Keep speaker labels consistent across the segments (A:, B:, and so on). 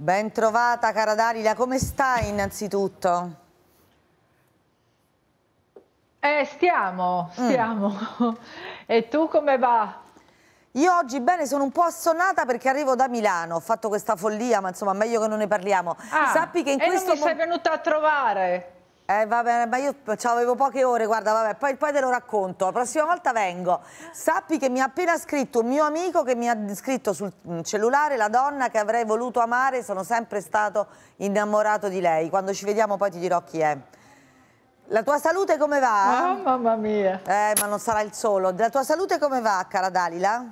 A: Ben trovata cara Dalila, come stai innanzitutto?
B: Stiamo. E tu come va?
A: Io oggi bene, sono un po' assonnata perché arrivo da Milano, ho fatto questa follia, ma insomma meglio che non ne parliamo. Sappi che in
B: e
A: questo
B: non mi sei venuta a trovare?
A: Va bene, ma io avevo poche ore, guarda, vabbè, poi te lo racconto, la prossima volta vengo. Sappi che mi ha appena scritto un mio amico che mi ha scritto sul cellulare la donna che avrei voluto amare, sono sempre stato innamorato di lei. Quando ci vediamo poi ti dirò chi è. La tua salute come va?
B: Oh, mamma mia.
A: Ma non sarà il solo. La tua salute come va, cara Dalila?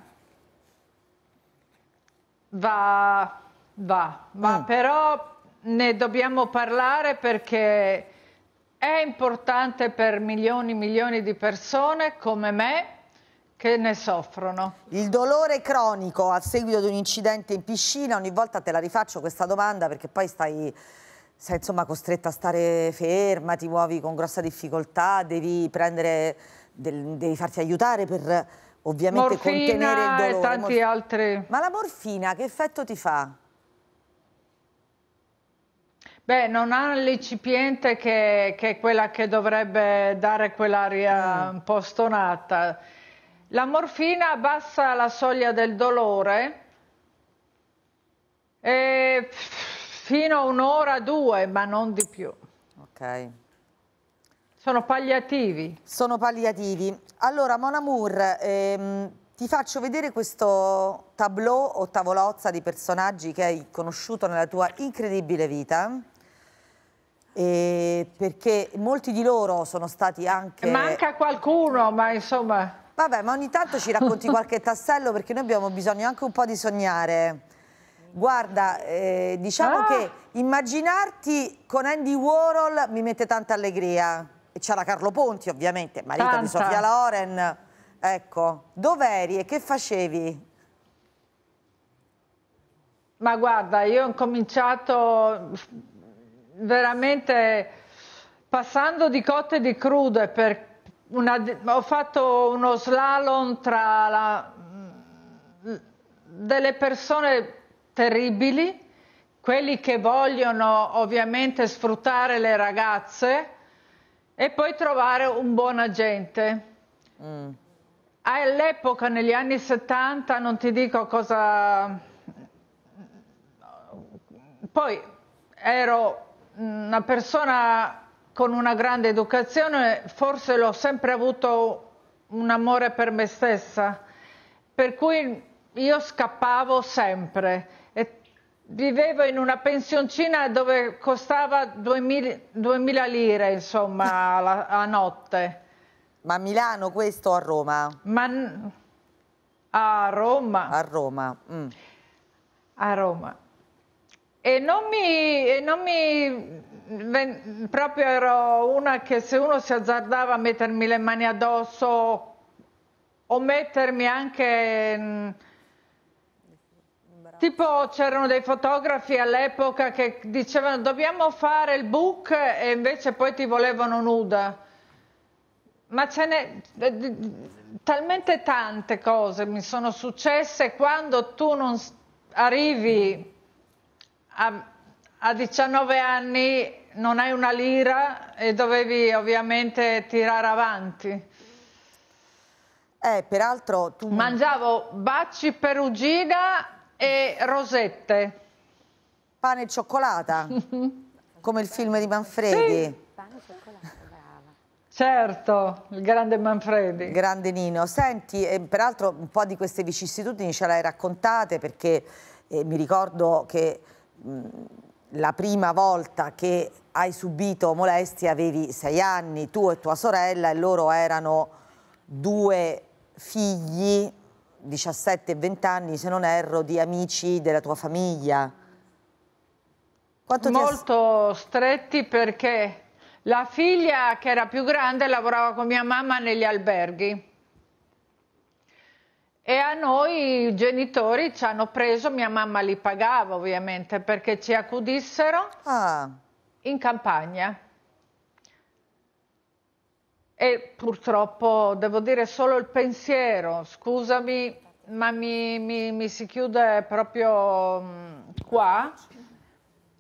B: Va, però ne dobbiamo parlare perché è importante per milioni e milioni di persone come me che ne soffrono.
A: Il dolore cronico a seguito di un incidente in piscina, ogni volta te la rifaccio questa domanda perché poi sei insomma costretta a stare ferma, ti muovi con grossa difficoltà, devi farti aiutare per ovviamente contenere il
B: Morfina
A: dolore.
B: e tanti altri.
A: Ma la morfina che effetto ti fa?
B: Beh, non ha l'incipiente che è quella che dovrebbe dare quell'aria un po' stonata. La morfina abbassa la soglia del dolore fino a un'ora, due, ma non di più.
A: Ok.
B: Sono palliativi.
A: Sono palliativi. Allora, Mon Amour, ti faccio vedere questo tableau o tavolozza di personaggi che hai conosciuto nella tua incredibile vita. Perché molti di loro sono stati anche...
B: Manca qualcuno, ma insomma...
A: Vabbè, ma ogni tanto ci racconti qualche tassello perché noi abbiamo bisogno anche un po' di sognare. Guarda, diciamo che immaginarti con Andy Warhol mi mette tanta allegria. E c'era Carlo Ponti, ovviamente, marito di Sofia Loren. Ecco, dov'eri e che facevi?
B: Ma guarda, io ho cominciato veramente passando di cotte e di crude, ho fatto uno slalom tra delle persone terribili, quelli che vogliono ovviamente sfruttare le ragazze e poi trovare un buon agente. All'epoca, negli anni 70, non ti dico cosa... Poi ero una persona con una grande educazione, forse l'ho sempre avuto un amore per me stessa, per cui io scappavo sempre e vivevo in una pensioncina dove costava 2000 lire, insomma, a notte.
A: Ma a Milano questo o a Roma?
B: A Roma.
A: A Roma.
B: A Roma. Proprio ero una che se uno si azzardava a mettermi le mani addosso o mettermi anche... Tipo c'erano dei fotografi all'epoca che dicevano dobbiamo fare il book e invece poi ti volevano nuda. Ma ce n'è talmente tante cose mi sono successe quando tu non arrivi a 19 anni, non hai una lira e dovevi ovviamente tirare avanti.
A: Peraltro tu...
B: Mangiavo baci perugina e rosette.
A: Pane e cioccolata? Come il film di Manfredi?
B: Sì. Pane e cioccolata, brava. Certo, il grande Manfredi.
A: Grande Nino. Senti, peraltro un po' di queste vicissitudini ce le hai raccontate perché mi ricordo che la prima volta che hai subito molestie avevi 6 anni, tu e tua sorella, e loro erano 2 figli, 17 e 20 anni se non erro, di amici della tua famiglia.
B: Molto stretti perché la figlia che era più grande lavorava con mia mamma negli alberghi. E a noi i genitori ci hanno preso, mia mamma li pagava ovviamente perché ci accudissero in campagna. E purtroppo devo dire solo il pensiero, scusami, ma mi si chiude proprio qua.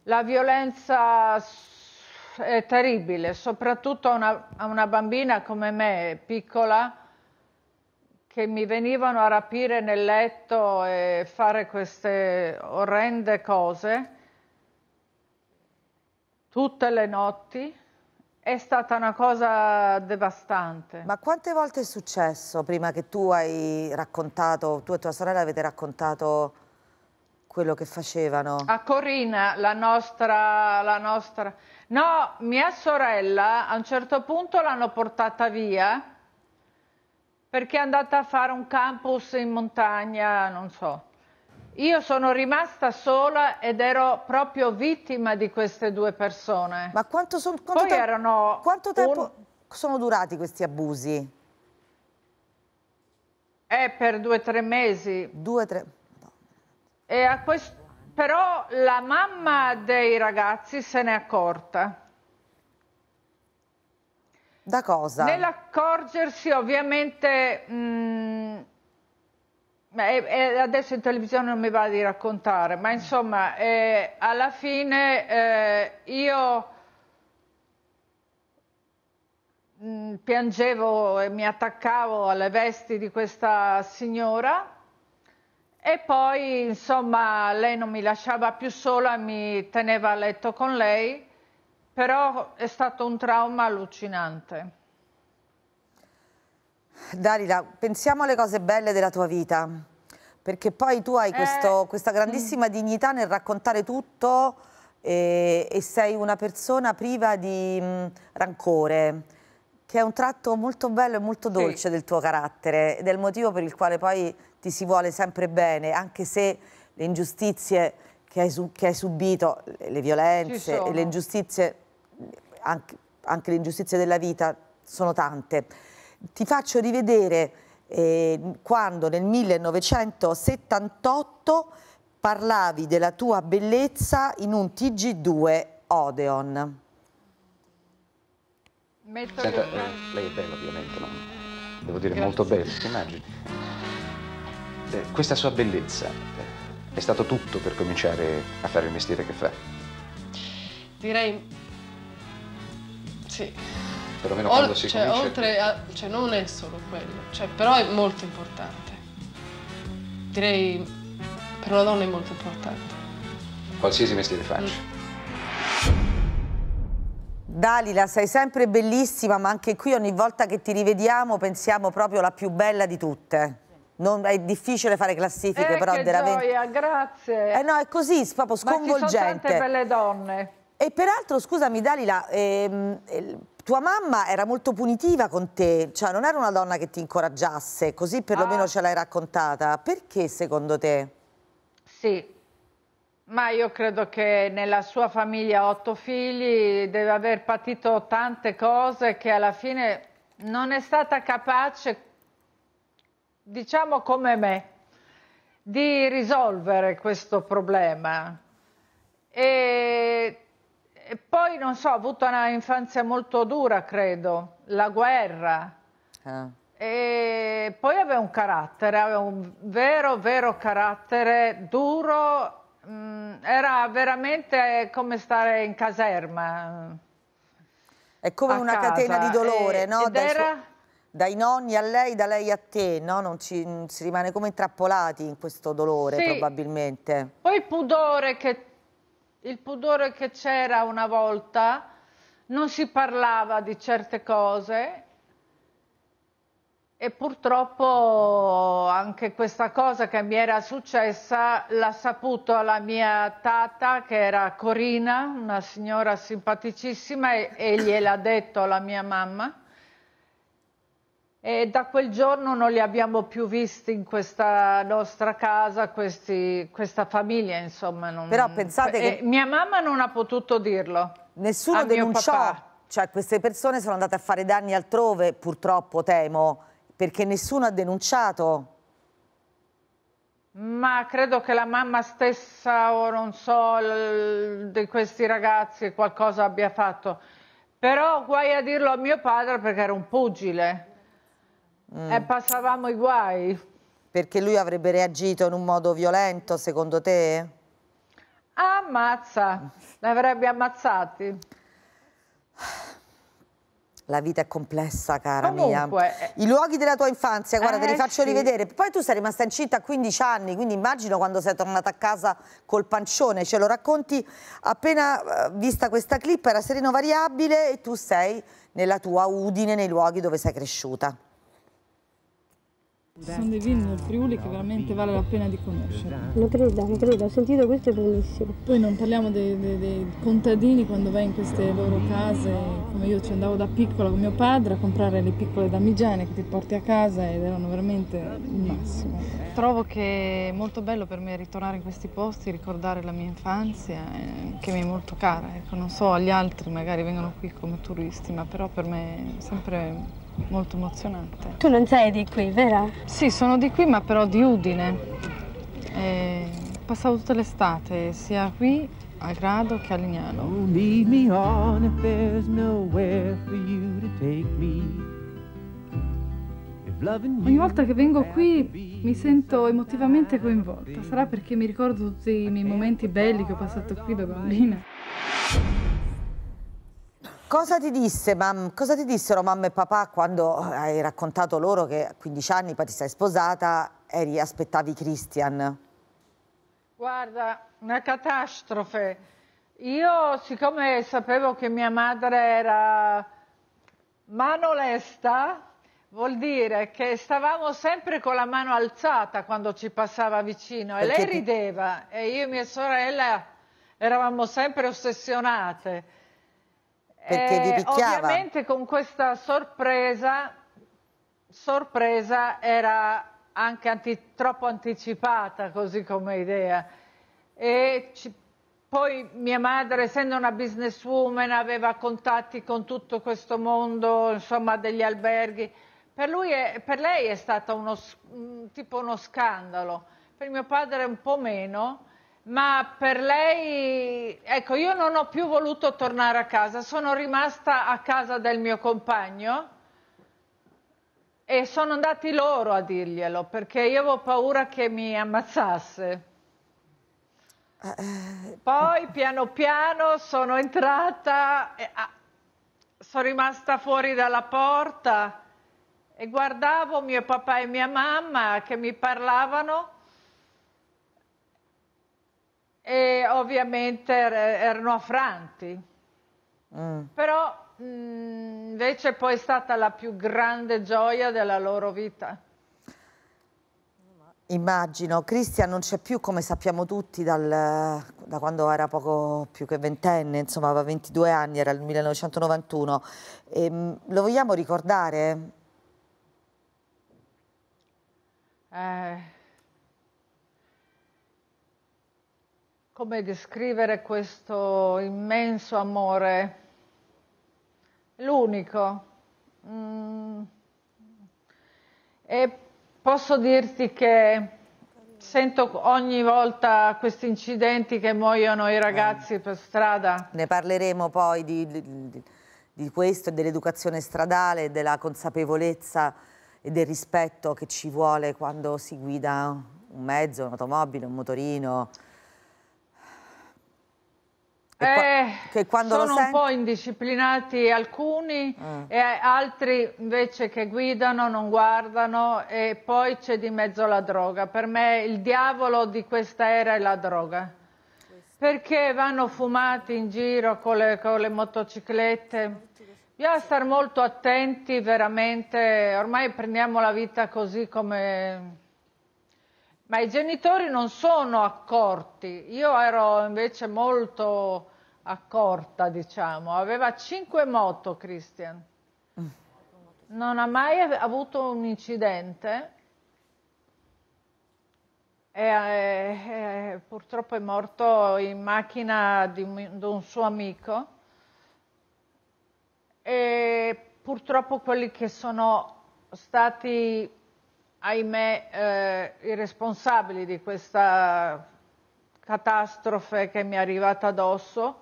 B: La violenza è terribile, soprattutto a una bambina come me, piccola, che mi venivano a rapire nel letto e fare queste orrende cose tutte le notti. È stata una cosa devastante.
A: Ma quante volte è successo prima che tu hai raccontato, tu e tua sorella avete raccontato quello che facevano?
B: A Corina, la nostra... No, mia sorella a un certo punto l'hanno portata via perché è andata a fare un campus in montagna, non so. Io sono rimasta sola ed ero proprio vittima di queste due persone.
A: Ma quanto tempo sono durati questi abusi?
B: Per 2 o 3 mesi.
A: 2 o 3...
B: E però la mamma dei ragazzi se n'è accorta.
A: Da cosa?
B: Nell'accorgersi ovviamente... adesso in televisione non mi va di raccontare, ma insomma, alla fine io piangevo e mi attaccavo alle vesti di questa signora e poi, insomma, lei non mi lasciava più sola, mi teneva a letto con lei, però è stato un trauma allucinante.
A: Dalila, pensiamo alle cose belle della tua vita, perché poi tu hai questa grandissima dignità nel raccontare tutto e sei una persona priva di rancore, che è un tratto molto bello e molto dolce del tuo carattere ed è il motivo per il quale poi ti si vuole sempre bene, anche se le ingiustizie che hai subito, le violenze e le ingiustizie, anche le ingiustizie della vita, sono tante. Ti faccio rivedere quando nel 1978 parlavi della tua bellezza in un TG2 Odeon.
C: Senta, lei è bella ovviamente, no? Devo dire molto bella, si immagini. Questa sua bellezza è stato tutto per cominciare a fare il mestiere che fa?
D: Direi sì.
C: Perlomeno quando si comincia...
D: Oltre a... non è solo quello, però è molto importante. Direi per una donna è molto importante.
C: Qualsiasi mestiere faccia.
A: Dalila, sei sempre bellissima, ma anche qui ogni volta che ti rivediamo pensiamo proprio la più bella di tutte. È difficile fare classifiche, però
B: che
A: veramente...
B: gioia, grazie.
A: No, è così, proprio sconvolgente.
B: Ma ci sono tante belle donne.
A: E peraltro, scusami Dalila, tua mamma era molto punitiva con te, cioè non era una donna che ti incoraggiasse, così perlomeno ce l'hai raccontata. Perché secondo te?
B: Sì. Ma io credo che nella sua famiglia 8 figli deve aver patito tante cose che alla fine non è stata capace, diciamo come me, di risolvere questo problema. E poi, non so, ho avuto una infanzia molto dura, credo, la guerra. E poi aveva un carattere, aveva un vero carattere duro. Era veramente come stare in caserma.
A: È come una catena di dolore, no? Dai nonni a lei, da lei a te, no? Non si rimane come intrappolati in questo dolore, probabilmente.
B: Poi il pudore che c'era una volta, non si parlava di certe cose. E purtroppo anche questa cosa che mi era successa l'ha saputo la mia tata, che era Corina, una signora simpaticissima, e gliel'ha detto la mia mamma. E da quel giorno non li abbiamo più visti in questa nostra casa, questa famiglia, insomma.
A: Però pensate che...
B: mia mamma non ha potuto dirlo.
A: Nessuno denunciò, cioè queste persone sono andate a fare danni altrove, purtroppo temo. Perché nessuno ha denunciato?
B: Ma credo che la mamma stessa, o non so, di questi ragazzi qualcosa abbia fatto. Però guai a dirlo a mio padre perché era un pugile. E passavamo i guai.
A: Perché lui avrebbe reagito in un modo violento, secondo te?
B: Ammazza, l'avrebbe ammazzati.
A: La vita è complessa, cara
B: Comunque,
A: mia. I luoghi della tua infanzia, guarda, te li faccio
B: sì.
A: rivedere. Poi tu sei rimasta incinta a 15 anni, quindi immagino quando sei tornata a casa col pancione. Ce lo racconti appena vista questa clip, era Sereno Variabile e tu sei nella tua Udine, nei luoghi dove sei cresciuta.
E: Ci sono dei vini nel Friuli che veramente vale la pena di conoscere.
F: Lo credo, ho sentito questo, è bellissimo.
E: Poi non parliamo dei contadini quando vai in queste loro case, come io ci andavo da piccola con mio padre a comprare le piccole damigiane che ti porti a casa ed erano veramente il massimo. Trovo che è molto bello per me ritornare in questi posti, ricordare la mia infanzia, che mi è molto cara. Ecco, non so, agli altri magari vengono qui come turisti, ma però per me è sempre molto emozionante.
F: Tu non sei di qui, vero?
E: Sì, sono di qui, ma però di Udine. Passavo tutta l'estate, sia qui a Grado che a Lignano. Ogni volta che vengo qui mi sento emotivamente coinvolta. Sarà perché mi ricordo tutti i miei momenti belli che ho passato qui da bambina.
A: Cosa ti dissero mamma e papà quando hai raccontato loro che a 15 anni poi ti sei sposata e aspettavi Christian?
B: Guarda, una catastrofe. Io, siccome sapevo che mia madre era manolesta, vuol dire che stavamo sempre con la mano alzata quando ci passava vicino e lei rideva e io e mia sorella eravamo sempre ossessionate.
A: Perché vi picchiava?
B: Ovviamente con questa sorpresa era anche troppo anticipata così come idea. E poi mia madre, essendo una businesswoman, aveva contatti con tutto questo mondo, insomma, degli alberghi. Per lei è stato tipo uno scandalo. Per mio padre un po' meno. Ma per lei, ecco, io non ho più voluto tornare a casa, sono rimasta a casa del mio compagno e sono andati loro a dirglielo perché io avevo paura che mi ammazzasse. Poi piano piano sono entrata, sono rimasta fuori dalla porta e guardavo mio papà e mia mamma che mi parlavano. E ovviamente erano affranti, però invece poi è stata la più grande gioia della loro vita.
A: Immagino. Christian non c'è più, come sappiamo tutti, da quando era poco più che ventenne, insomma aveva 22 anni, era il 1991. Lo vogliamo ricordare?
B: Come descrivere questo immenso amore? L'unico. E posso dirti che sento ogni volta questi incidenti che muoiono i ragazzi per strada.
A: Ne parleremo poi di questo e dell'educazione stradale, della consapevolezza e del rispetto che ci vuole quando si guida un mezzo, un'automobile, un motorino.
B: Sono un po' indisciplinati alcuni e altri invece che guidano, non guardano e poi c'è di mezzo la droga. Per me il diavolo di questa era è la droga, perché vanno fumati in giro con le motociclette. Bisogna stare molto attenti veramente, ormai prendiamo la vita così come... Ma i genitori non sono accorti, io ero invece molto accorta, diciamo. Aveva 5 moto, Christian. Non ha mai avuto un incidente e purtroppo è morto in macchina di un suo amico. E purtroppo quelli che sono stati... ahimè, i responsabili di questa catastrofe che mi è arrivata addosso,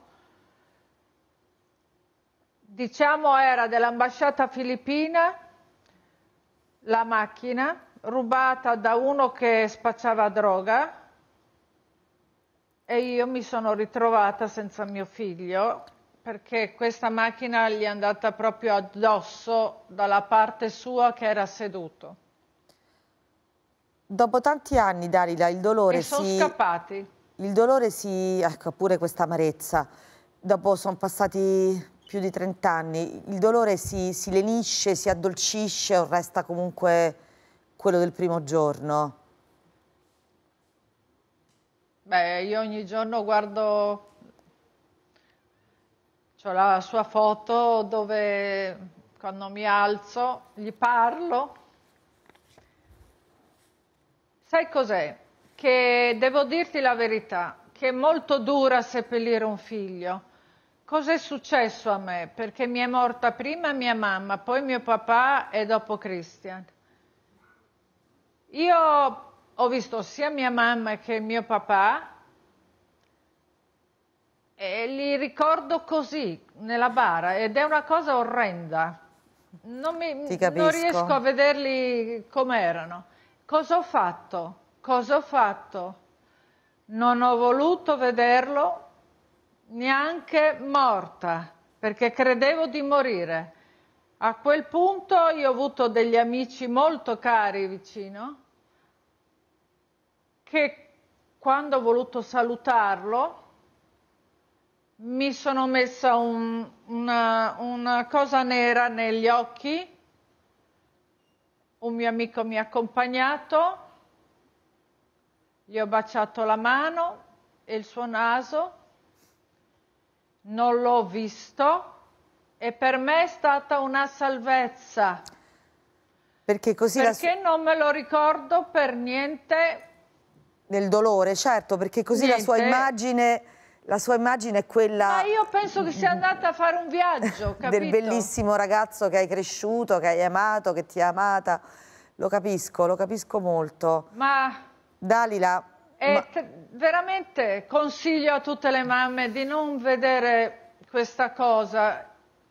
B: diciamo era dell'ambasciata filippina, la macchina, rubata da uno che spacciava droga, e io mi sono ritrovata senza mio figlio perché questa macchina gli è andata proprio addosso dalla parte sua che era seduto.
A: Dopo tanti anni, Dalila, il dolore
B: E sono scappati.
A: Il dolore ecco, pure questa amarezza. Dopo sono passati più di 30 anni, il dolore si lenisce, si addolcisce o resta comunque quello del primo giorno?
B: Beh, io ogni giorno guardo, c'ho la sua foto dove quando mi alzo gli parlo. Sai cos'è? Che devo dirti la verità, che è molto dura seppellire un figlio. Cos'è successo a me? Perché mi è morta prima mia mamma, poi mio papà e dopo Christian. Io ho visto sia mia mamma che mio papà e li ricordo così, nella bara, ed è una cosa orrenda. Non riesco a vederli come erano. Cosa ho fatto? Cosa ho fatto? Non ho voluto vederlo neanche morta, perché credevo di morire. A quel punto io ho avuto degli amici molto cari vicino, che quando ho voluto salutarlo mi sono messa una cosa nera negli occhi, un mio amico mi ha accompagnato, gli ho baciato la mano e il suo naso, non l'ho visto e per me è stata una salvezza.
A: Perché così
B: non me lo ricordo per niente.
A: Del dolore, certo, perché così la sua immagine è quella...
B: Ma io penso che sia andata a fare un viaggio, capito?
A: Del bellissimo ragazzo che hai cresciuto, che hai amato, che ti ha amata. Lo capisco molto.
B: Ma...
A: Dalila...
B: veramente consiglio a tutte le mamme di non vedere questa cosa,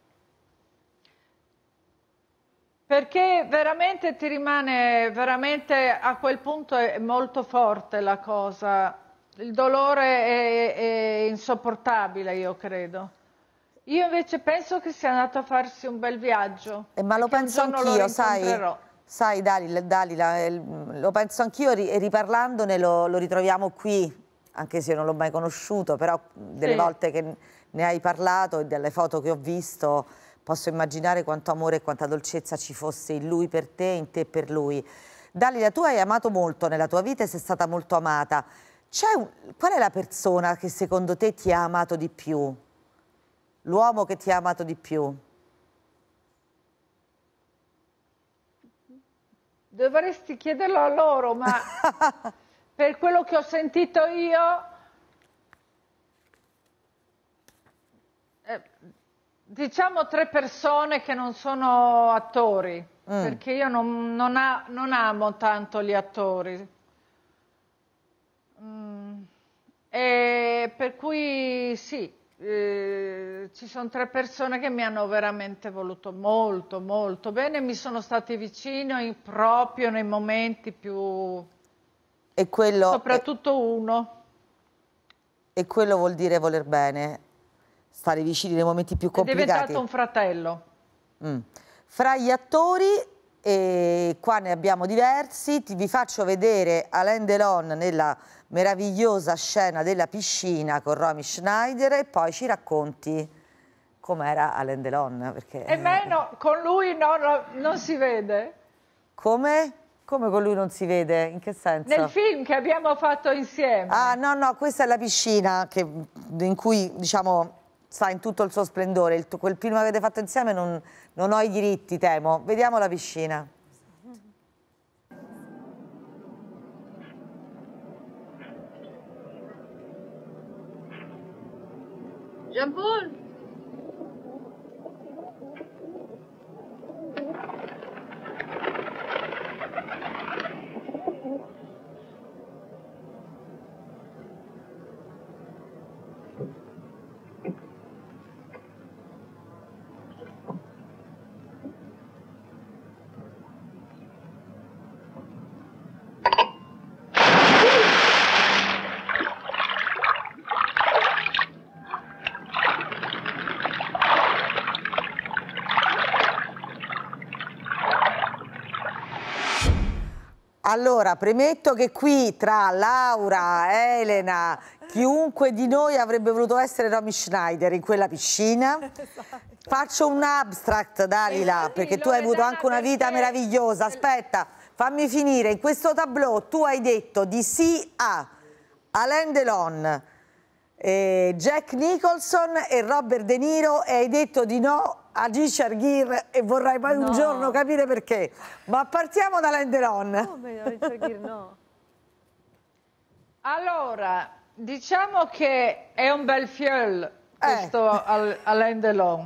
B: perché veramente ti rimane, veramente a quel punto è molto forte la cosa, il dolore è insopportabile, io credo. Io invece penso che sia andato a farsi un bel viaggio.
A: Ma lo penso anch'io, sai Dalila, lo penso anch'io e riparlandone lo ritroviamo qui, anche se io non l'ho mai conosciuto, però delle volte che ne hai parlato e delle foto che ho visto posso immaginare quanto amore e quanta dolcezza ci fosse in lui per te e in te per lui. Dalila, tu hai amato molto nella tua vita e sei stata molto amata. Qual è la persona che secondo te ti ha amato di più? L'uomo che ti ha amato di più?
B: Dovresti chiederlo a loro, ma per quello che ho sentito io, diciamo 3 persone che non sono attori, perché io non amo tanto gli attori. E per cui sì, ci sono 3 persone che mi hanno veramente voluto molto, molto bene, mi sono stati vicino proprio nei momenti più...
A: E quello,
B: soprattutto uno.
A: E quello vuol dire voler bene, stare vicini nei momenti più complicati.
B: È diventato un fratello.
A: Fra gli attori, qua ne abbiamo diversi, vi faccio vedere Alain Delon nella meravigliosa scena della piscina con Romy Schneider e poi ci racconti com'era Alain Delon. Perché...
B: con lui non si vede.
A: Come? Come con lui non si vede? In che senso?
B: Nel film che abbiamo fatto insieme.
A: Ah, no, questa è la piscina in cui, diciamo, sta in tutto il suo splendore. Quel film che avete fatto insieme non ho i diritti, temo. Vediamo la piscina.
G: Jean-Paul.
A: Allora, premetto che qui tra Laura, Elena, chiunque di noi avrebbe voluto essere Romy Schneider in quella piscina. Faccio un abstract, Dalila, perché tu hai avuto anche una vita meravigliosa. Aspetta, fammi finire. In questo tableau tu hai detto di sì a Alain Delon, Jack Nicholson e Robert De Niro, e hai detto di no a Richard Gere, e vorrai poi un giorno capire perché. Ma partiamo da Alain Delon.
H: Come Richard Gere no?
B: Allora, diciamo che è un bel fiel questo Alain Delon.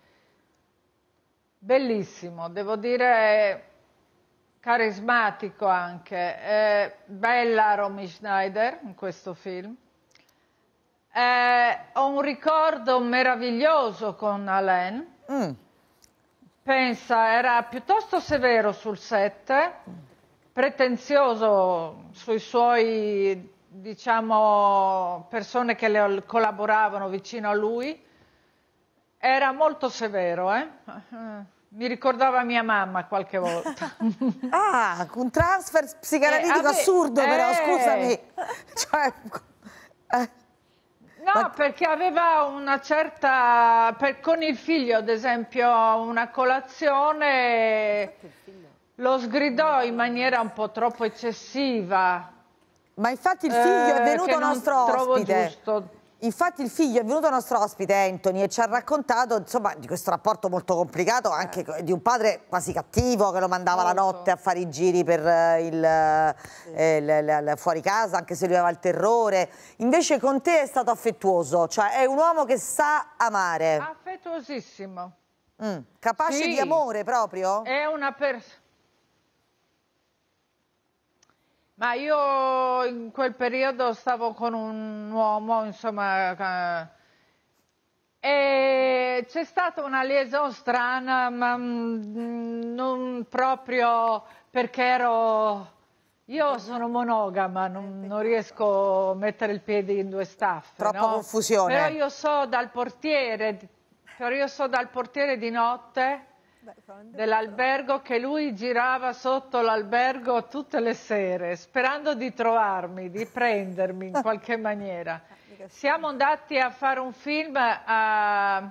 B: Bellissimo, devo dire carismatico anche. Bella Romy Schneider in questo film. Ho un ricordo meraviglioso con Alain. Pensa, era piuttosto severo sul set, pretenzioso sui suoi, diciamo, persone che le collaboravano vicino a lui. Era molto severo, mi ricordava mia mamma qualche volta.
A: Ah, un transfer psicanalitico assurdo però, scusami. Cioè,
B: no, perché aveva una certa... con il figlio, ad esempio, una colazione, lo sgridò in maniera un po' troppo eccessiva.
A: Ma infatti il figlio è venuto nostro ospite.
B: Giusto.
A: Infatti il figlio è venuto nostro ospite, Anthony, e ci ha raccontato, insomma, di questo rapporto molto complicato, anche di un padre quasi cattivo che lo mandava la notte a fare i giri per fuori casa, anche se lui aveva il terrore. Invece con te è stato affettuoso, cioè è un uomo che sa amare.
B: Affettuosissimo.
A: Capace di amore proprio?
B: È una persona... Ma io in quel periodo stavo con un uomo, insomma, e c'è stata una liaison strana, ma non proprio perché io sono monogama, non riesco a mettere il piede in due staffe.
A: Troppa confusione.
B: Però io so dal portiere di notte dell'albergo che lui girava sotto l'albergo tutte le sere sperando di trovarmi, di prendermi in qualche maniera. Siamo andati a fare un film a...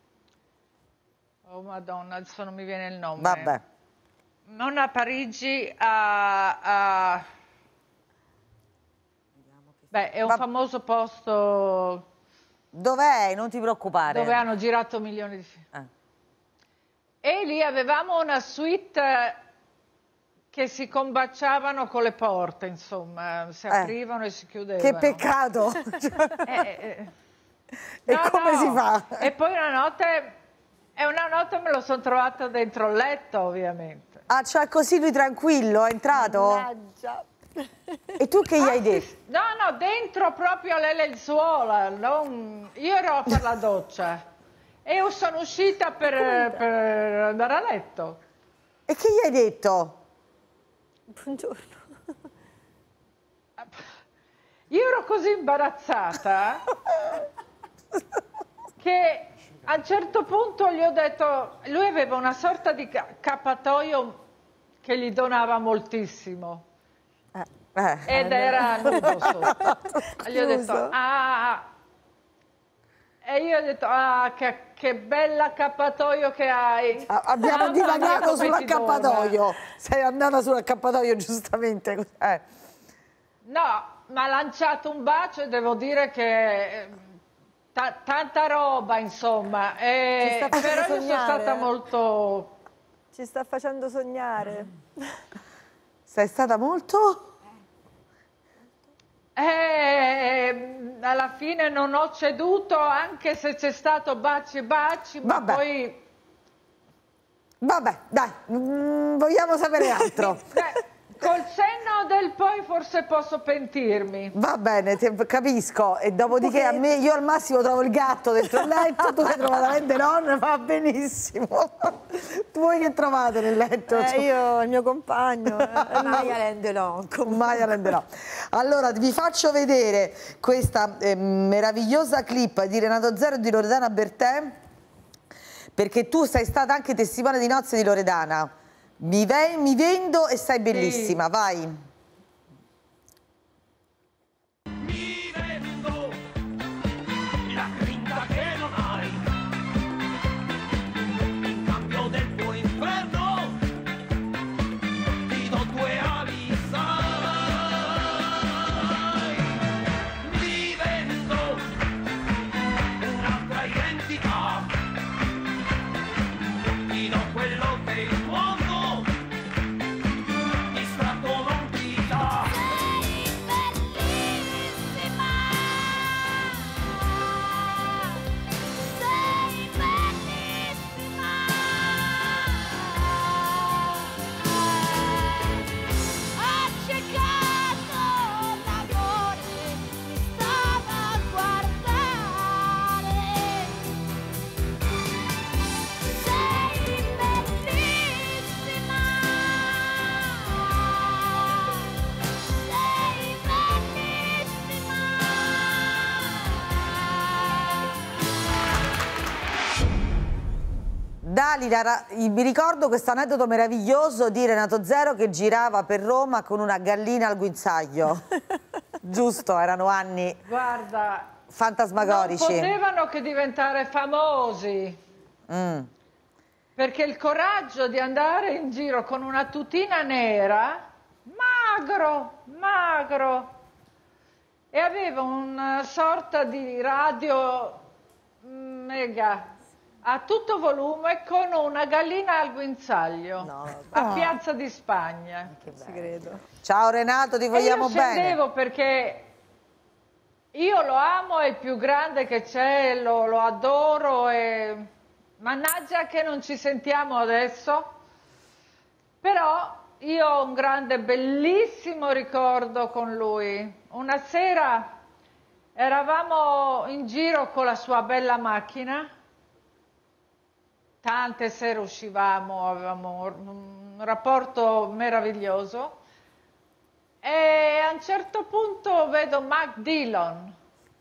B: Oh Madonna, adesso non mi viene il nome.
A: Vabbè.
B: Non a Parigi, Beh, è un famoso posto...
A: Dov'è? Non ti preoccupare.
B: Dove hanno girato milioni di film. E lì avevamo una suite che si combaciavano con le porte, insomma, si aprivano e si chiudevano.
A: Che peccato! E come si fa?
B: E poi una notte me lo sono trovato dentro il letto, ovviamente.
A: Ah, cioè così lui tranquillo è entrato?
H: Mannaggia.
A: E tu che gli hai detto?
B: No, dentro proprio le lenzuola, io ero a fare la doccia. E io sono uscita per andare a letto.
A: E che gli hai detto?
H: Buongiorno.
B: Io ero così imbarazzata che a un certo punto gli ho detto, lui aveva una sorta di accappatoio che gli donava moltissimo. Ed era nudo sotto. Gli ho detto, e io ho detto, che bell'accappatoio che hai.
A: Abbiamo divagato sull'accappatoio. Sei andata sull'accappatoio, giustamente.
B: No, mi ha lanciato un bacio e devo dire che tanta roba, insomma. Però io sono stata molto...
H: Ci sta facendo sognare.
A: Sei stata molto...
B: alla fine non ho ceduto, anche se c'è stato baci e baci, ma poi...
A: Vabbè, dai, vogliamo sapere altro.
B: Col senno del poi forse posso pentirmi.
A: Va bene, capisco. E dopodiché a me, io al massimo trovo il gatto dentro il letto, tu hai trovato Alain Delon, va benissimo. Voi che trovate nel letto?
H: Io, il mio compagno, mai Alain Delon.
A: Mai Alain Delon. Allora, vi faccio vedere questa meravigliosa clip di Renato Zero e di Loredana Bertè, perché tu sei stata anche testimone di nozze di Loredana. Mi vendo e sei bellissima, vai.
I: Mi vendo la grinta che non hai, in cambio del tuo inferno ti do 2 ali, sai. Mi vendo un'altra identità, ti do quello che il mondo distratto non ti dà.
A: Dalila, mi ricordo questo aneddoto meraviglioso di Renato Zero che girava per Roma con una gallina al guinzaglio. Giusto, erano anni,
B: guarda,
A: fantasmagorici.
B: Non potevano che diventare famosi. Perché il coraggio di andare in giro con una tutina nera, magro, e aveva una sorta di radio mega a tutto volume con una gallina al guinzaglio a Piazza di Spagna.
H: Ci credo.
A: Ciao Renato, ti vogliamo bene.
B: Io scendevo perché io lo amo, è il più grande che c'è, lo adoro e mannaggia che non ci sentiamo adesso, però io ho un grande, bellissimo ricordo con lui. Una sera eravamo in giro con la sua bella macchina, tante sere uscivamo, avevamo un rapporto meraviglioso e a un certo punto vedo Matt Dillon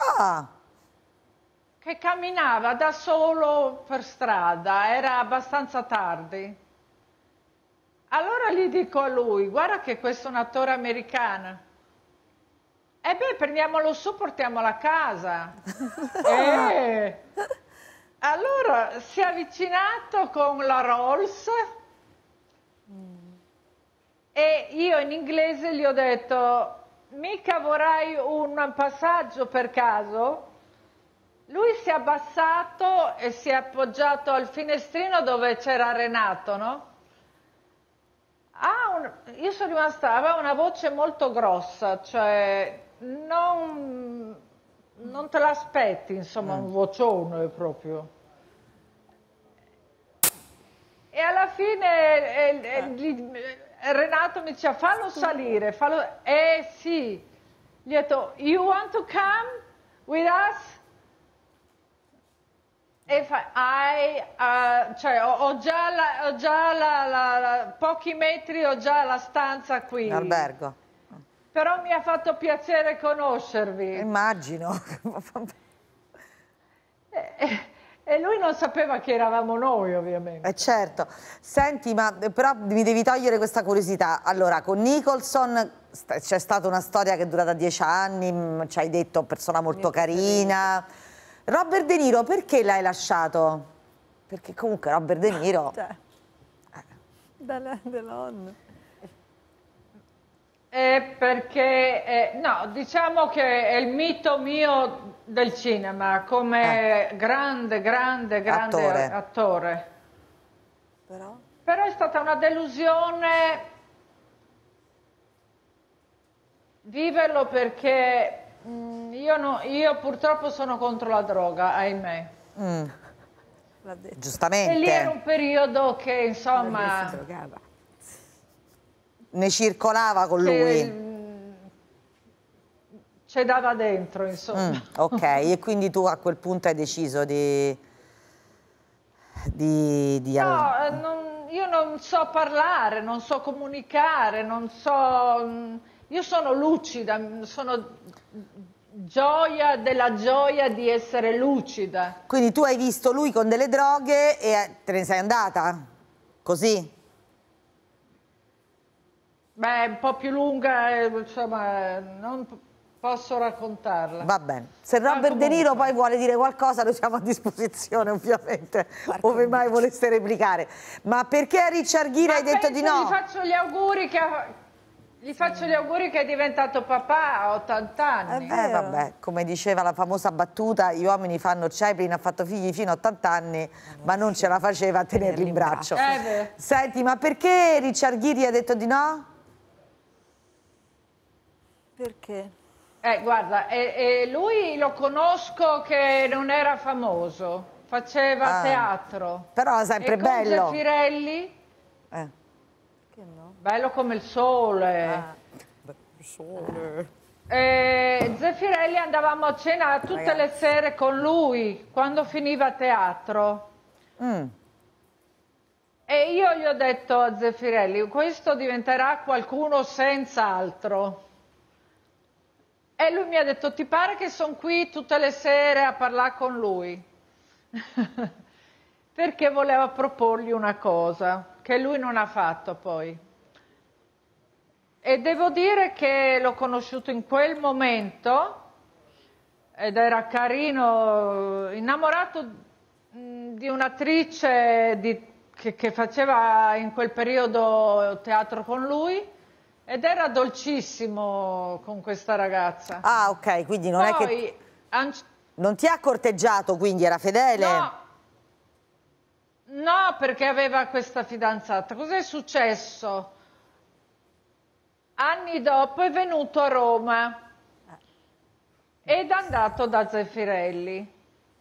B: che camminava da solo per strada, era abbastanza tardi. Allora gli dico a lui, guarda che questo è un attore americano. E beh, prendiamolo su, portiamolo a casa. Allora si è avvicinato con la Rolls e io in inglese gli ho detto, mica vorrai un passaggio per caso? Lui si è abbassato e si è appoggiato al finestrino dove c'era Renato, no? Io sono rimasta, aveva una voce molto grossa, cioè non te l'aspetti, insomma, un vocione proprio. E alla fine Renato mi diceva, fallo salire, fallo... sì. Gli ho detto, you want to come with us? E cioè, ho già pochi metri, ho già la stanza qui.
A: Albergo.
B: Però mi ha fatto piacere conoscervi.
A: Immagino.
B: E lui non sapeva che eravamo noi, ovviamente.
A: Certo. Senti, ma però mi devi togliere questa curiosità. Allora, con Nicholson c'è stata una storia che è durata 10 anni, ci hai detto, persona molto carina. Robert De Niro, perché l'hai lasciato? Perché comunque Robert De Niro...
H: Dall'on.
B: Perché, no, diciamo che è il mito mio del cinema, come grande attore. Però è stata una delusione viverlo perché io purtroppo sono contro la droga, ahimè.
A: Giustamente.
B: E lì era un periodo che, insomma...
A: Ne circolava con lui.
B: Ci dava dentro, insomma.
A: Ok, e quindi tu a quel punto hai deciso di...
B: No, io non so parlare, non so comunicare, non so... Io sono lucida, sono della gioia di essere lucida.
A: Quindi tu hai visto lui con delle droghe e te ne sei andata? Così?
B: Beh, un po' più lunga, insomma, non posso raccontarla.
A: Va bene. Se Robert De Niro poi vuole dire qualcosa, noi siamo a disposizione, ovviamente, ove mai voleste replicare. Ma perché a Richard Gere hai detto di no?
B: Gli faccio gli auguri che è diventato papà a 80 anni.
A: Vabbè, come diceva la famosa battuta, gli uomini fanno, Chaplin ha fatto figli fino a 80 anni, ma non ce la faceva a tenerli in braccio. Senti, ma perché Richard Gere ha detto di no?
H: Perché?
B: Guarda, lui lo conosco che non era famoso, faceva teatro.
A: Però sempre bello.
B: Con Zeffirelli,
H: Che no?
B: bello come il sole.
H: Il sole.
B: Zeffirelli andavamo a cena tutte le sere con lui, quando finiva teatro. E io gli ho detto a Zeffirelli, questo diventerà qualcuno senz'altro. E lui mi ha detto, ti pare che sono qui tutte le sere a parlare con lui? Perché voleva proporgli una cosa, che lui non ha fatto poi. E devo dire che l'ho conosciuto in quel momento, ed era carino, innamorato di un'attrice che faceva in quel periodo teatro con lui, ed era dolcissimo con questa ragazza.
A: Ah, ok, quindi non
B: Poi,
A: è che... Non ti ha corteggiato, quindi era fedele?
B: No, perché aveva questa fidanzata. Cos'è successo? Anni dopo è venuto a Roma ed è andato da Zeffirelli.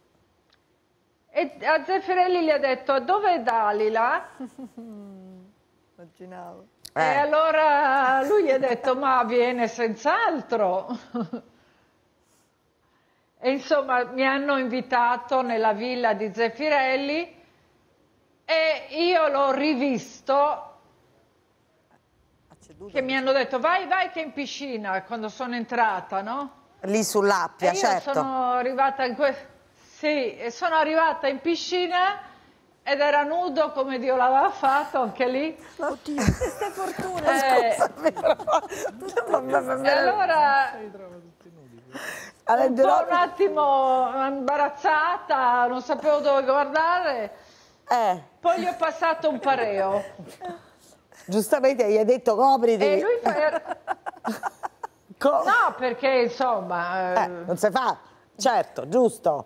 B: E a Zeffirelli gli ha detto, dove è Dalila?
H: Immaginavo.
B: E allora lui gli ha detto, ma viene senz'altro. E insomma mi hanno invitato nella villa di Zeffirelli e io l'ho rivisto, che mi hanno detto, vai che è in piscina, quando sono entrata, no?
A: Lì sull'Appia, certo.
B: Io sono arrivata sono arrivata in piscina ed era nudo come Dio l'aveva fatto, anche lì.
H: Oddio, queste fortune.
B: E allora, un po' un attimo imbarazzata, non sapevo dove guardare. Poi gli ho passato un pareo.
A: Giustamente gli hai detto copriti.
B: E lui no, perché insomma...
A: non si fa, certo, giusto.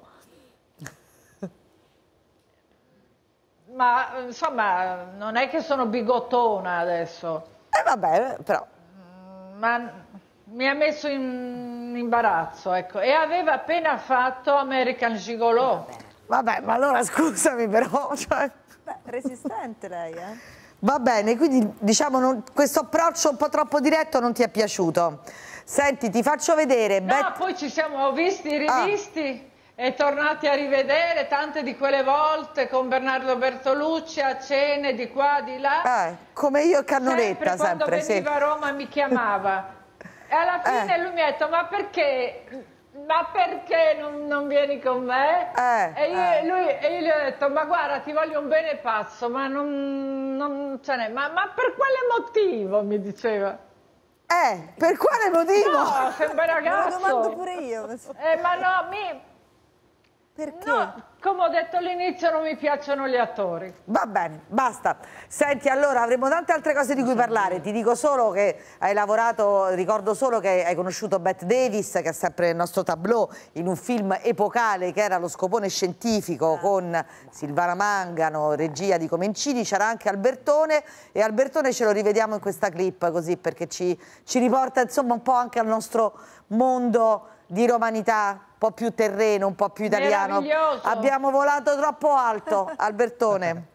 B: Ma insomma, non è che sono bigottona adesso.
A: Vabbè, però...
B: Ma mi ha messo in imbarazzo, ecco. E aveva appena fatto American Gigolo.
A: Vabbè, ma allora scusami però... Cioè...
H: Beh, resistente lei,
A: Va bene, quindi diciamo questo approccio un po' troppo diretto non ti è piaciuto. Senti, ti faccio vedere...
B: No, poi ci siamo visti, rivisti... E tornati a rivedere tante di quelle volte con Bernardo Bertolucci a cene di qua, di là.
A: Come io e Cannoletta,
B: sempre. Quando veniva a Roma mi chiamava. E alla fine lui mi ha detto, ma perché non vieni con me? E io gli ho detto, ma guarda, ti voglio un bene pazzo, ma non ce n'è. Ma per quale motivo? Mi diceva.
A: Per quale motivo?
B: No, sei un bel ragazzo.
H: Me lo domando pure io.
B: Ma no,
H: perché?
B: No, come ho detto all'inizio non mi piacciono gli attori.
A: Va bene, basta. Senti, allora avremo tante altre cose di cui parlare. Ti dico solo che hai lavorato, ricordo solo che hai conosciuto Bette Davis, che è sempre nel nostro tableau, in un film epocale che era Lo scopone scientifico con Silvana Mangano, regia di Comencini. C'era anche Albertone, e Albertone ce lo rivediamo in questa clip così, perché ci riporta insomma un po' anche al nostro mondo di romanità, un po' più terreno, un po' più italiano. Abbiamo volato troppo alto, Albertone.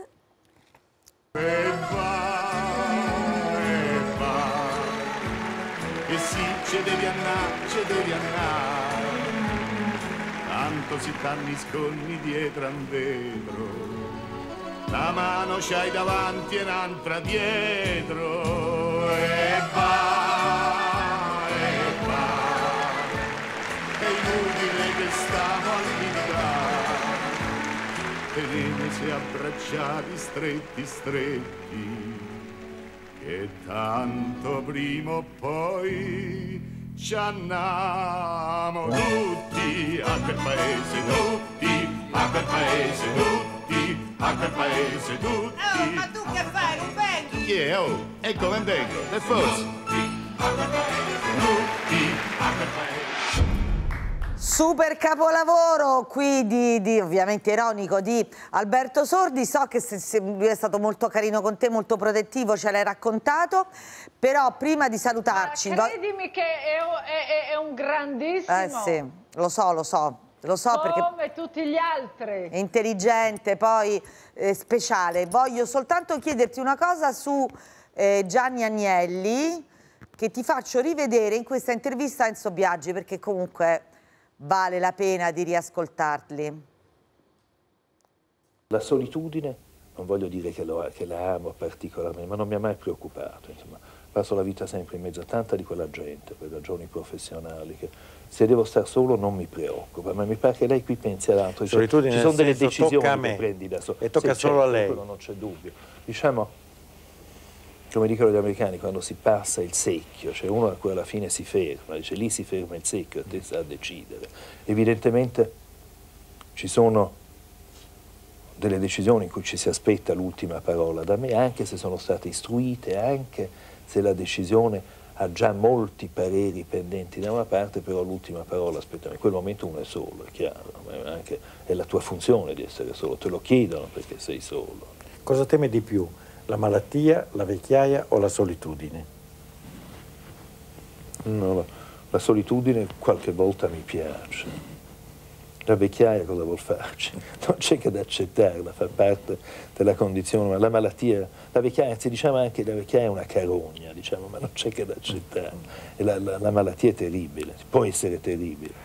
J: E sì, ci devi andare, tanto si t'annisconni dietro un vetro, la mano c'hai davanti e un'altra dietro, e va. Stiamo a litigare, tenendosi abbracciati stretti, e tanto prima o poi ci andiamo tutti a quel paese, tutti a quel paese, tutti a quel paese, tutti.
K: Ma tu che fai? Non vengi?
J: Chi è? Oh, e come vengo? Per forza. Tutti a quel paese, tutti a quel paese.
A: Super capolavoro qui di ovviamente ironico di Alberto Sordi. So che lui è stato molto carino con te, molto protettivo, ce l'hai raccontato, però prima di salutarci...
B: Ma credimi che è un grandissimo...
A: sì, lo so perché...
B: Come tutti gli altri.
A: È intelligente, poi speciale. Voglio soltanto chiederti una cosa su Gianni Agnelli, che ti faccio rivedere in questa intervista a Enzo Biagi, perché comunque... vale la pena di riascoltarli.
L: La solitudine, non voglio dire che la amo particolarmente, ma non mi ha mai preoccupato. Insomma, passo la vita sempre in mezzo a tanta di quella gente, per ragioni professionali, che se devo stare solo non mi preoccupa, ma mi pare che lei qui pensi ad altro. Cioè, ci sono delle decisioni che prendi da solo.
M: E tocca solo a lei.
L: Quello non c'è dubbio. Diciamo, come dicono gli americani, quando si passa il secchio, cioè uno a cui alla fine si ferma, dice lì si ferma il secchio, te sta a decidere. Evidentemente ci sono delle decisioni in cui ci si aspetta l'ultima parola da me, anche se sono state istruite, anche se la decisione ha già molti pareri pendenti da una parte, però l'ultima parola aspetta. In quel momento uno è solo, è chiaro, è la tua funzione di essere solo, te lo chiedono perché sei solo.
M: Cosa teme di più? La malattia, la vecchiaia o la solitudine?
L: No, la solitudine qualche volta mi piace. La vecchiaia cosa vuol farci? Non c'è che da accettarla, fa parte della condizione, ma la malattia, la vecchiaia, anzi diciamo anche la vecchiaia è una carogna, diciamo, ma non c'è che da accettarla. E la malattia è terribile, può essere terribile.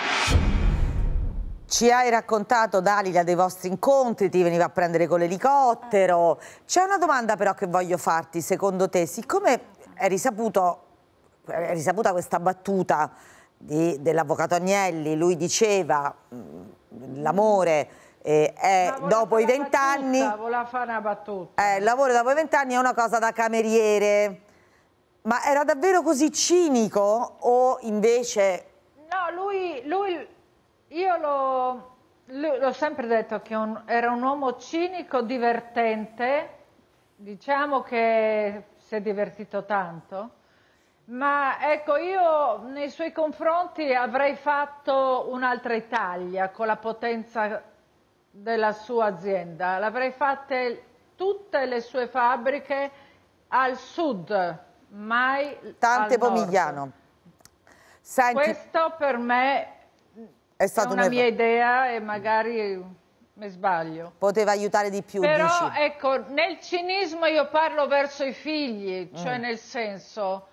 A: Ci hai raccontato, Dalila, dei vostri incontri, ti veniva a prendere con l'elicottero. C'è una domanda però che voglio farti, secondo te, siccome è risaputa questa battuta dell'avvocato Agnelli, lui diceva l'amore è dopo i 20 anni...
B: Voleva fare una battuta.
A: Il lavoro dopo i 20 anni è una cosa da cameriere, ma era davvero così cinico o invece...
B: No, io l'ho sempre detto che era un uomo cinico, divertente, diciamo che si è divertito tanto, ma ecco, io nei suoi confronti avrei fatto un'altra Italia con la potenza della sua azienda, l'avrei fatte tutte le sue fabbriche al sud, mai
A: Tante
B: al
A: Pomigliano.
B: nord.
A: Senti,
B: Questo per me è una mia idea e magari mi sbaglio.
A: Poteva aiutare di più,
B: però
A: dici?
B: Ecco, nel cinismo io parlo verso i figli, cioè nel senso,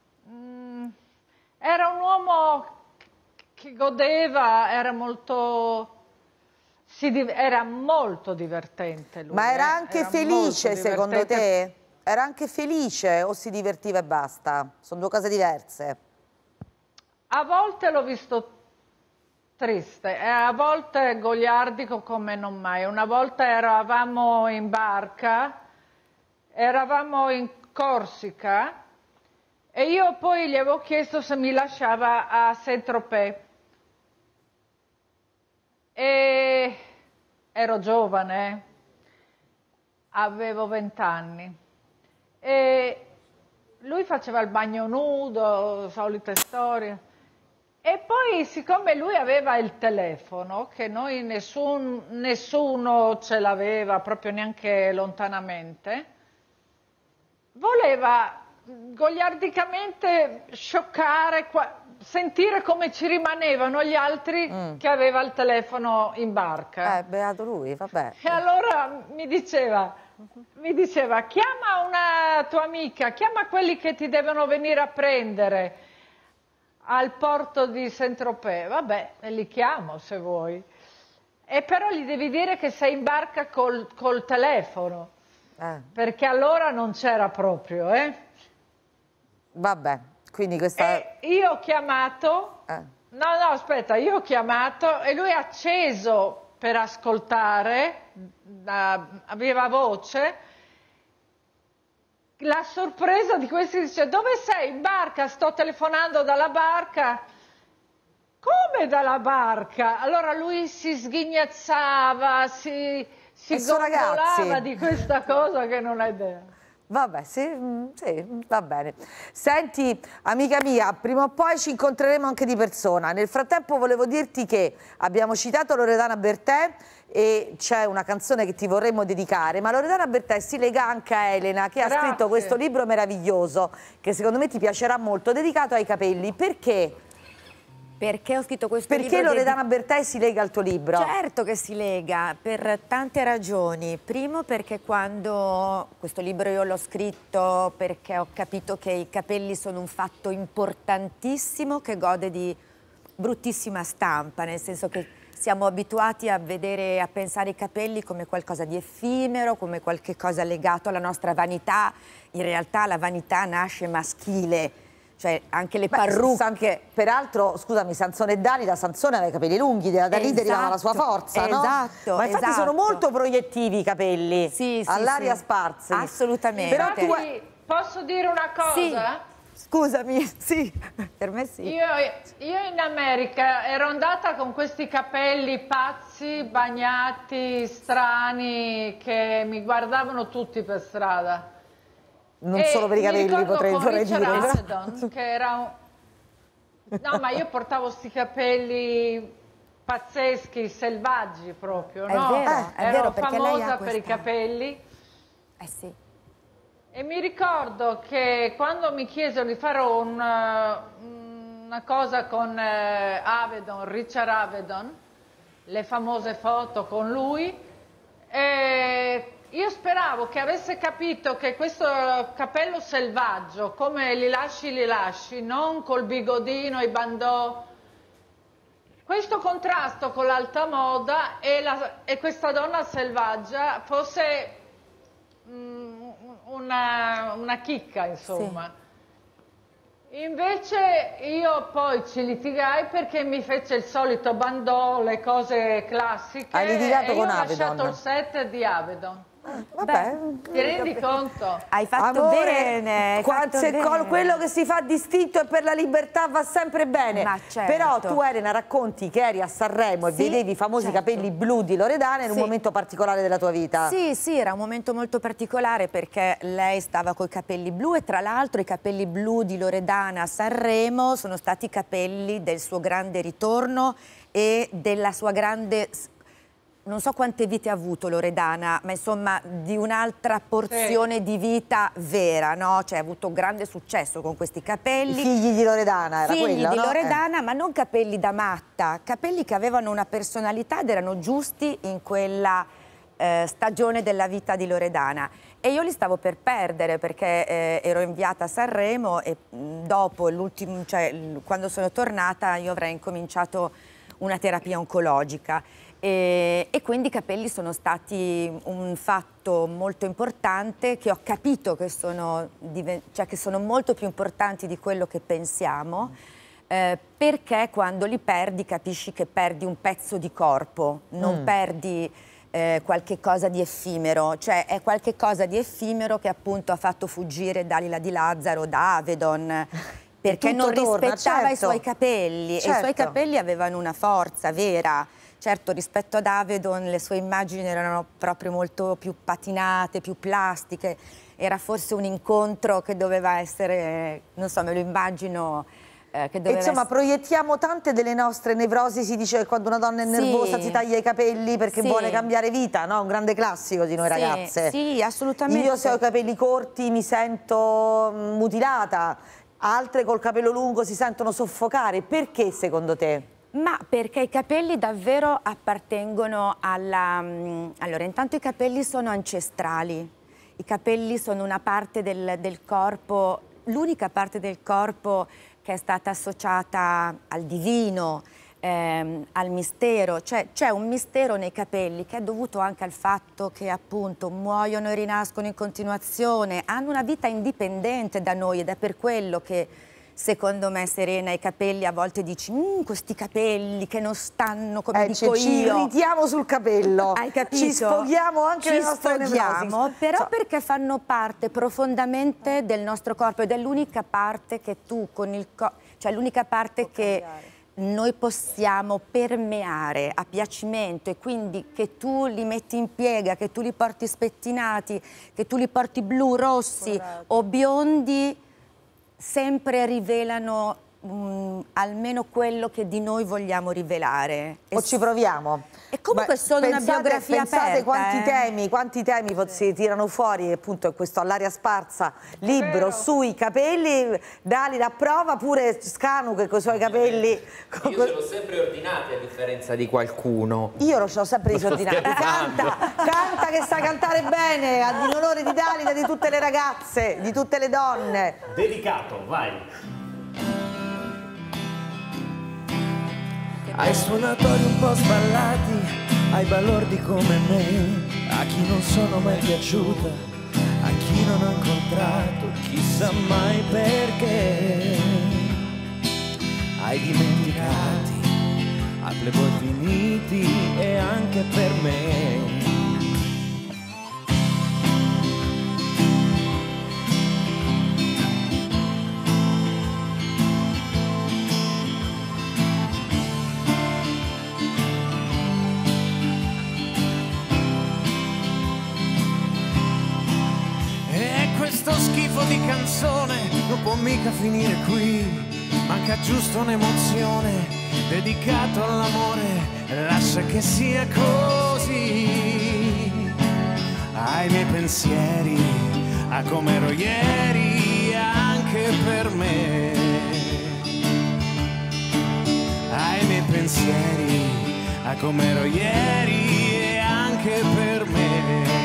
B: era un uomo che godeva, era molto divertente lui.
A: Ma era anche felice, secondo te? Era anche felice o si divertiva e basta? Sono due cose diverse.
B: A volte l'ho visto triste, e a volte goliardico come non mai. Una volta eravamo in barca, eravamo in Corsica e io poi gli avevo chiesto se mi lasciava a Saint-Tropez. E ero giovane, avevo 20 anni. E lui faceva il bagno nudo, solite storie. E poi, siccome lui aveva il telefono, che noi nessuno ce l'aveva, proprio neanche lontanamente, voleva goliardicamente scioccare, sentire come ci rimanevano gli altri che aveva il telefono in barca.
A: Beato lui, vabbè.
B: E allora mi diceva, chiama una tua amica, chiama quelli che ti devono venire a prendere al porto di Saint-Tropez. Vabbè, li chiamo se vuoi. E però gli devi dire che sei in barca col telefono, perché allora non c'era proprio,
A: Vabbè, quindi questa...
B: io ho chiamato, io ho chiamato e lui ha acceso per ascoltare a viva voce la sorpresa di questi dice: dove sei? In barca? Sto telefonando dalla barca. Come dalla barca? Allora lui si sghignazzava, si gondolava di questa cosa che non ha idea.
A: Vabbè, sì, va bene. Senti, amica mia, prima o poi ci incontreremo anche di persona. Nel frattempo volevo dirti che abbiamo citato Loredana Bertè e c'è una canzone che ti vorremmo dedicare, ma Loredana Bertè si lega anche a Elena, che ha scritto questo libro meraviglioso, che secondo me ti piacerà molto, dedicato ai capelli. Perché?
H: Perché ho scritto questo libro?
A: Perché Loredana Bertè si lega al tuo libro?
H: Certo che si lega, per tante ragioni. Primo perché quando questo libro io l'ho scritto perché ho capito che i capelli sono un fatto importantissimo che gode di bruttissima stampa, nel senso che siamo abituati a vedere, a pensare ai capelli come qualcosa di effimero, come qualche cosa legato alla nostra vanità. In realtà la vanità nasce maschile. Cioè anche le parrucche.
A: Peraltro, scusami, Sansone e Dalila, Sansone aveva i capelli lunghi, da lì derivava la sua forza, no?
H: Esatto.
A: Ma infatti sono molto proiettivi i capelli, all'aria sparsi.
H: Assolutamente.
B: Però posso dire una cosa?
H: Sì. Scusami, sì, per me sì.
B: Io in America ero andata con questi capelli pazzi, bagnati, strani, che mi guardavano tutti per strada.
A: Non solo per i capelli, vorrei dire.
B: Avedon, che era no, ma io portavo sti capelli pazzeschi, selvaggi proprio, no? Ero famosa per i capelli.
H: Sì.
B: E mi ricordo che quando mi chiesero di fare una cosa con Avedon, Richard Avedon, le famose foto con lui, io speravo che avesse capito che questo capello selvaggio, come li lasci, non col bigodino, i bandò, questo contrasto con l'alta moda e questa donna selvaggia fosse una chicca, insomma. Sì. Invece io poi ci litigai perché mi fece il solito bandò, le cose classiche. Hai litigato con Avedon? Ho lasciato il set di Avedon.
A: Vabbè,
B: ti rendi conto?
H: Hai fatto bene.
A: Quello che si fa distinto e per la libertà va sempre bene.
H: Ma certo.
A: Però tu, Elena, racconti che eri a Sanremo e vedevi i famosi capelli blu di Loredana in un momento particolare della tua vita.
H: Sì, era un momento molto particolare perché lei stava coi capelli blu e tra l'altro i capelli blu di Loredana a Sanremo sono stati i capelli del suo grande ritorno e della sua grande... Non so quante vite ha avuto Loredana, ma insomma di un'altra porzione di vita vera, no? Cioè ha avuto un grande successo con questi capelli.
A: I figli di Loredana, era quello,
H: Figli di Loredana, ma non capelli da matta, capelli che avevano una personalità ed erano giusti in quella stagione della vita di Loredana. E io li stavo per perdere perché ero inviata a Sanremo e dopo quando sono tornata io avrei incominciato una terapia oncologica. E quindi i capelli sono stati un fatto molto importante che ho capito che sono molto più importanti di quello che pensiamo, perché quando li perdi capisci che perdi un pezzo di corpo, non perdi qualche cosa di effimero, cioè è qualche cosa di effimero che appunto ha fatto fuggire Dalila Di Lazzaro da Avedon, perché non rispettava i suoi capelli e i suoi capelli avevano una forza vera. Certo, rispetto ad Avedon le sue immagini erano proprio molto più patinate, più plastiche. Era forse un incontro che doveva essere, non so, me lo immagino, che doveva
A: insomma, proiettiamo tante delle nostre nevrosi, si dice che quando una donna è nervosa si taglia i capelli perché vuole cambiare vita, no? Un grande classico di noi ragazze.
H: Sì, assolutamente.
A: Io se ho i capelli corti mi sento mutilata, altre col capello lungo si sentono soffocare. Perché secondo te?
H: Ma perché i capelli davvero appartengono alla... Allora, intanto i capelli sono ancestrali, i capelli sono una parte del corpo, l'unica parte del corpo che è stata associata al divino, al mistero, cioè c'è un mistero nei capelli che è dovuto anche al fatto che appunto muoiono e rinascono in continuazione, hanno una vita indipendente da noi ed è per quello che secondo me, Serena, i capelli a volte dici questi capelli che non stanno come dico io.
A: Ci irritiamo sul capello.
H: Hai capito?
A: Ci sfoghiamo anche le nostre nevrosi.
H: Però perché fanno parte profondamente del nostro corpo ed è l'unica parte che tu con il cioè l'unica parte che noi possiamo permeare a piacimento, e quindi che tu li metti in piega, che tu li porti spettinati, che tu li porti blu, rossi o biondi, sempre rivelano almeno quello che di noi vogliamo rivelare.
A: O ci proviamo.
H: E comunque sono una biografia
A: pensate
H: aperta.
A: quanti temi si tirano fuori, appunto, questo all'aria sparsa, libro sui capelli. Dalila approva, pure Scanu che con i suoi capelli...
N: Io ce l'ho sempre ordinati, a differenza di qualcuno.
A: Io ce l'ho sempre disordinati. Canta che sa cantare bene, in onore di Dalila, di tutte le ragazze, di tutte le donne.
O: Dedicato, vai.
P: Ai suonatori un po' sballati, ai balordi come me, a chi non sono mai piaciuta, a chi non ho incontrato, chissà mai perché. Ai dimenticati, a playboy finiti e anche per me. Questo schifo di canzone non può mica finire qui, manca giusto un'emozione, dedicato all'amore, lascia che sia così. Ai miei pensieri, a com'ero ieri, anche per me. Ai miei pensieri, a com'ero ieri e anche per me.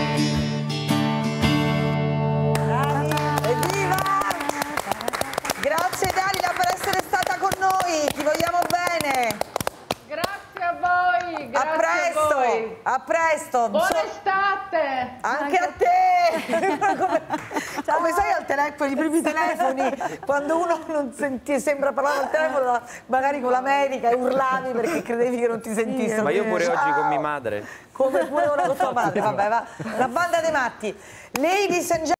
A: Grazie Dalila per essere stata con noi, ti vogliamo bene.
B: Grazie a voi, grazie
A: a presto,
B: a voi.
A: A presto.
B: Buona estate.
A: Anche a te. come sai al telefono, i primi telefoni, quando uno non sembra parlare al telefono, magari con l'America e urlavi perché credevi che non ti sentissero.
N: Ma io pure oggi con mia madre.
A: Come pure ora con tua madre, vabbè, va. La banda dei matti. Ladies and gentlemen.